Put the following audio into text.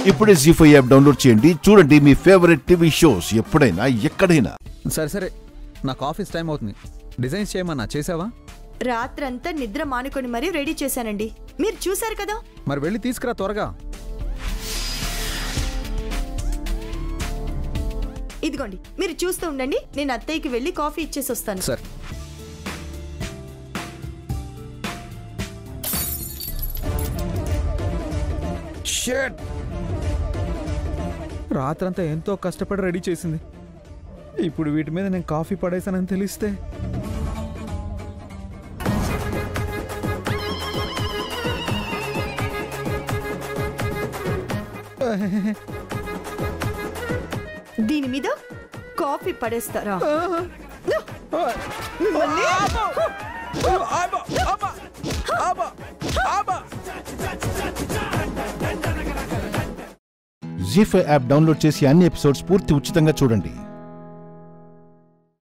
ఇప్పుడే జీ5 app download చేయండి. చూడండి మీ ఫేవరెట్ టీవీ షోస్ ఎప్పుడైనా ఎక్కడైనా. సరే నాకు ఆఫీస్ టైం అవుతుంది. డిజైన్స్ చేయమన్నా చేసావా? రాత్రంతా నిద్ర మానుకొని మరీ రెడీ చేశానండి. మీరు చూశారు కదా. మరి వెళ్ళి తీసుకురా త్వరగా. ఇదిగోండి, మీరు చూస్తూ ఉండండి. నేను అత్తయ్యకి వెళ్ళి కాఫీ ఇచ్చేసి వస్తాను. సరే. రాత్రంతా ఎంతో కష్టపడి రెడీ చేసింది. ఇప్పుడు వీటి మీద నేను కాఫీ పడేసానని తెలిస్తే దీని మీద కాఫీ పడేస్తారా? జీ5 యాప్ డౌన్లోడ్ చేసి అన్ని ఎపిసోడ్స్ పూర్తి ఉచితంగా చూడండి.